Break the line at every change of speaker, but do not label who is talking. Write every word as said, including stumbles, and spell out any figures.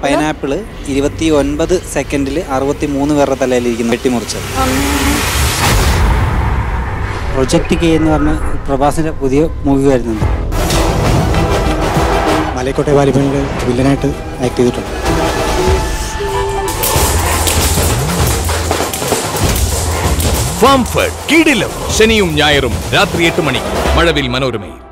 Pineapple ഇരുപത്തി ഒൻപത് സെക്കൻഡിൽ അറുപത്തി മൂന്ന് പേരുടെ തലയിലിരിക്കുന്നു വെട്ടിമുറിച്ചത്. പ്രൊജക്റ്റ് കെ എന്ന് പറഞ്ഞ പ്രഭാസിന്റെ പുതിയ മൂവി വരുന്നുണ്ട്.
മലക്കോട്ടെ വാലിബനിൽ വില്ലനായിട്ട് ആക്ട് ചെയ്തിട്ടുണ്ട്.
കിടിലം ശനിയും ഞായറും രാത്രി എട്ട് മണിക്ക് മഴവിൽ മനോരമയിൽ.